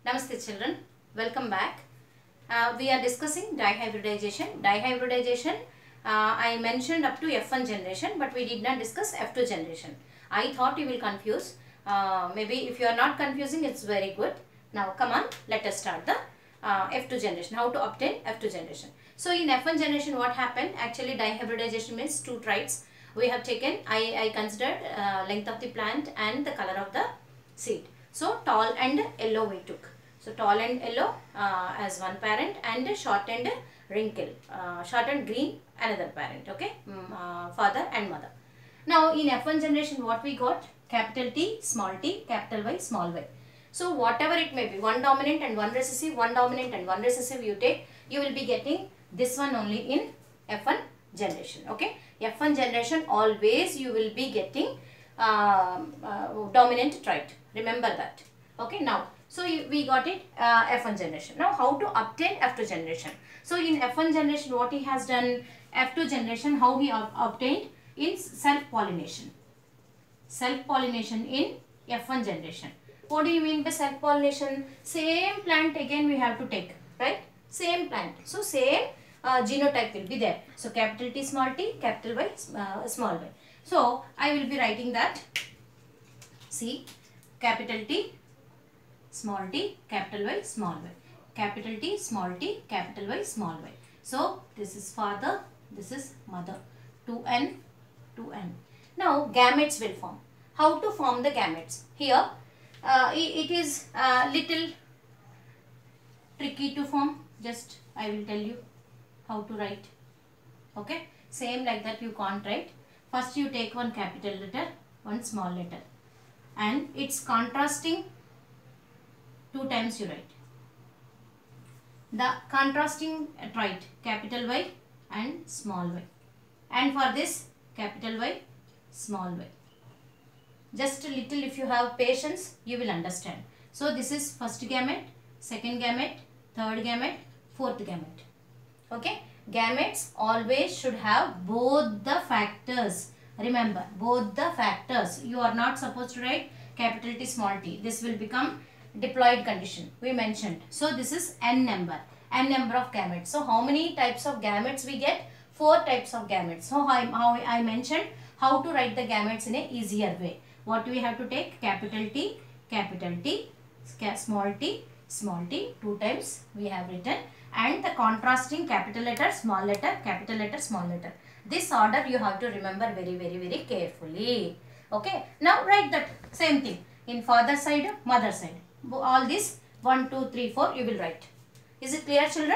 Namaste children, welcome back. We are discussing dihybridization. Dihybridization, I mentioned up to F1 generation, but we did not discuss F2 generation. I thought you will confuse. Maybe if you are not confusing, it's very good. Now come on, let us start the F2 generation. How to obtain F2 generation. So in F1 generation, what happened? Actually, dihybridization means two traits. We have taken, I considered length of the plant and the color of the seed. So tall and yellow we took. So tall and yellow as one parent, and short and wrinkle, short and green another parent. Okay, father and mother. Now in F1 generation, what we got? Capital T, small t, capital Y, small y. So whatever it may be, one dominant and one recessive, one dominant and one recessive you take, you will be getting this one only in F1 generation. Okay, F1 generation always you will be getting dominant trait. Remember that. Okay, now so we got it F1 generation. Now how to obtain F2 generation? So in F1 generation, what he has done, F2 generation, how he obtained in self pollination. Self pollination in F1 generation. What do you mean by self pollination? Same plant again we have to take, right? Same plant. So same genotype will be there. So capital T small t, capital Y small y. So I will be writing that. See, capital T small t, capital Y small y. Capital T small t, capital Y small y. So this is father, this is mother. 2n, 2n. Now gametes will form. How to form the gametes? Here it is little tricky to form. Just I will tell you how to write. Okay, same like that you can't write. First you take one capital letter, one small letter, and it's contrasting. 2 times you write. The contrasting trait, capital Y and small y. And for this, capital Y, small y. Just a little, if you have patience, you will understand. So this is first gamete, second gamete, third gamete, fourth gamete. Okay. Gametes always should have both the factors. Remember, both the factors. You are not supposed to write capital T small t. This will become diploid condition we mentioned. So this is n number of gametes. So how many types of gametes we get? 4 types of gametes. So how I mentioned how to write the gametes in a easier way. What we have to take? Capital T, small t, small t. 2 times we have written, and the contrasting capital letter, small letter, capital letter, small letter. This order you have to remember very carefully. Okay. Now write that same thing in father side, mother side. All this 1, 2, 3, 4 you will write. Is it clear, children?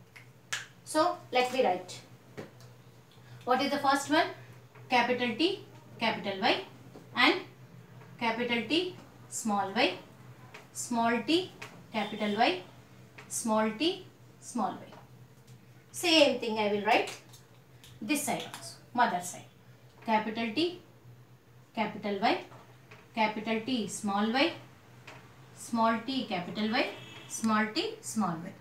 So let me write. What is the first one? Capital T, capital Y, and capital T, small y, small t, capital Y, small t, small y. Same thing I will write this side also, mother side. Capital T, capital Y, capital T, small y, small t, capital Y, small t, small y.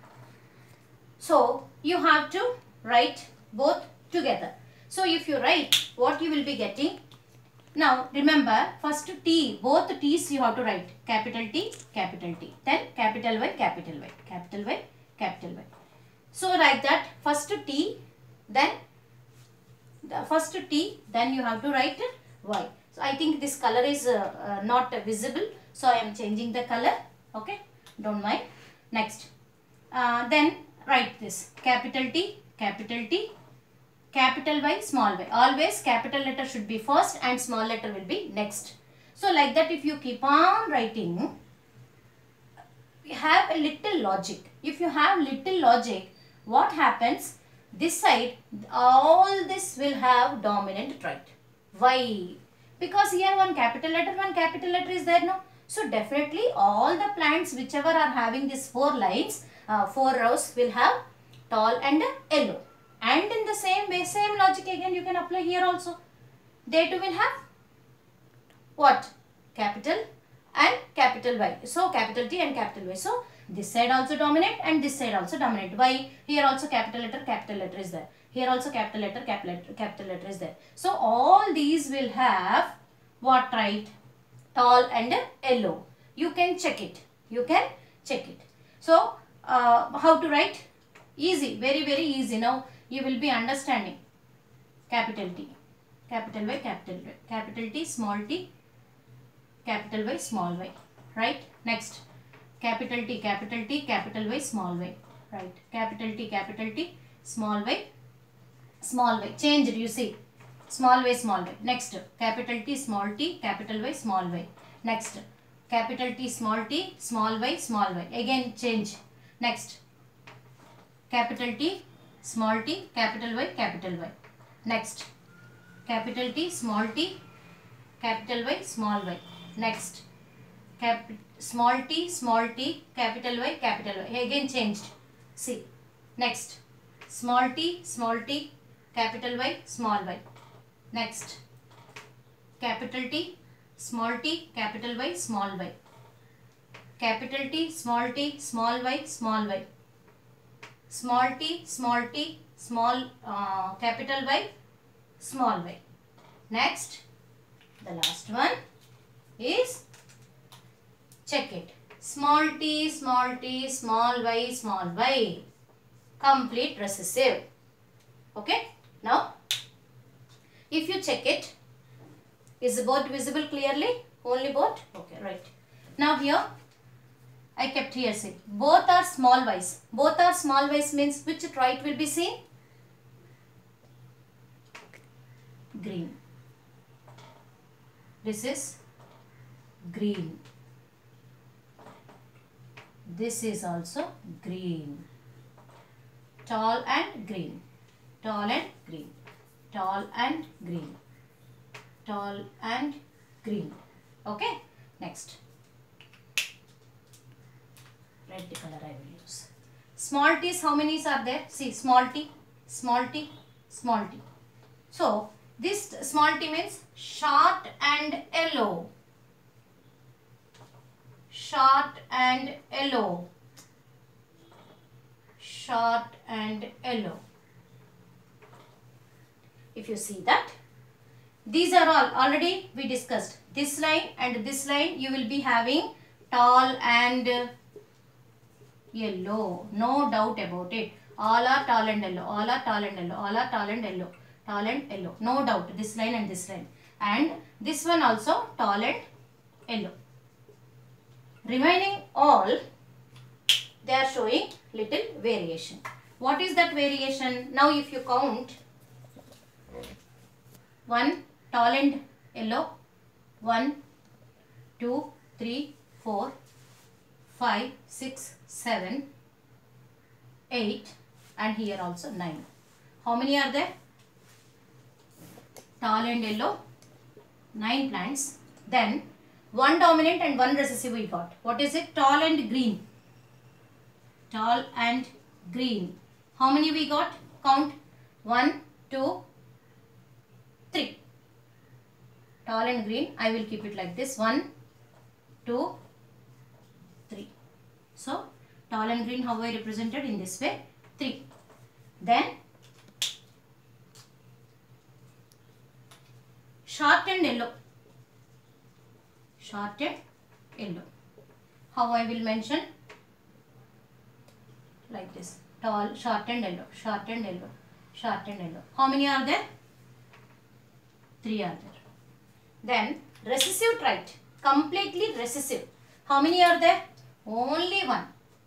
So you have to write both together. So if you write, what you will be getting? Now remember, first T, both T's you have to write. Capital T, then capital Y, capital Y, capital Y, capital Y. So like that, first T, then you have to write Y. So I think this color is not visible. So I am changing the color. Okay, don't mind. Next, then write this. Capital T, capital Y, small y. Always capital letter should be first and small letter will be next. So like that, if you keep on writing, you have a little logic. If you have little logic, what happens? This side, all this will have dominant trait. Why? Because here one capital letter is there, no? So definitely all the plants whichever are having these 4 lines, 4 rows will have tall and yellow. And in the same way, same logic again you can apply here also. They too will have what? Capital and capital Y. So capital T and capital Y. So this side also dominant and this side also dominant. Why? Here also capital letter is there. Here also capital letter is there. So all these will have what trait? Tall and yellow. You can check it. You can Check it. So how to write? Easy, very very easy. Now you will be understanding. Capital T, capital Y, capital T, small t, capital Y, small y. Right? Next, capital T, capital Y, small y. Right? Capital T, small y, small y. Changed, you see. Small y, small y. Next, capital T, capital Y, small y. Next, capital T, small y, small y. Again change. Next, capital T, small t, capital Y, capital Y. Next, capital T, small t, capital Y, small y. Next, small t, capital Y, capital Y. Again changed. See. Next, small t, capital Y, small y. Next, capital T, small t, capital Y, small y. Capital T, small y, small y. Small t, small capital Y, small y. Next, the last one is, check it. Small t, small y, small y. Complete recessive. Okay. Now, if you check it, is the board visible clearly? Only board? Okay, right. Now here, I kept here say, both are small y's. Both are small y's means which trait will be seen? Green. This is green. This is also green. Tall and green. Tall and green. Tall and green. Tall and green. Okay. Next. Red color I will use. Small t's, how many are there? See, small t, small t, small t. So, this small t means short and yellow. Short and yellow. Short and yellow. If you see that, these are all already we discussed. This line and this line you will be having tall and yellow. No doubt about it. All are tall and yellow. All are tall and yellow. All are tall and yellow. Tall and yellow. No doubt. This line and this line. And this one also tall and yellow. Remaining all, they are showing little variation. What is that variation? Now if you count, 1 tall and yellow, 1, 2, 3, 4, 5, 6, 7, 8 and here also 9. How many are there? Tall and yellow, 9 plants. Then 1 dominant and 1 recessive we got. What is it? Tall and green. Tall and green. How many we got? Count. 1, 2, 3. Tall and green. I will keep it like this. 1, 2, 3. So, tall and green how I represented in this way? 3. Then, short and yellow. Short and yellow. How I will mention? Like this. Tall, short and yellow. Short and yellow. Short and yellow. How many are there? 3 are there. Then, recessive trait. Completely recessive. How many are there? Only 1.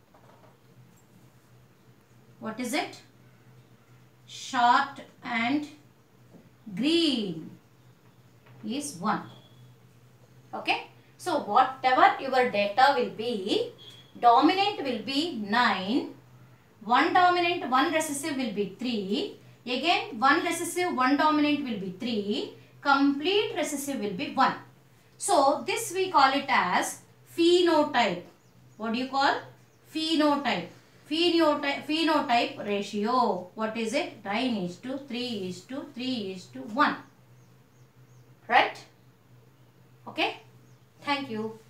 What is it? Short and green is 1. Okay. So, whatever your data will be, dominant will be 9. 1 dominant, 1 recessive will be 3. Again, 1 recessive, 1 dominant will be 3. Complete recessive will be 1. So, this we call it as phenotype. What do you call? Phenotype. Phenotype ratio. What is it? 9:3:3:1. Right? Okay. Thank you.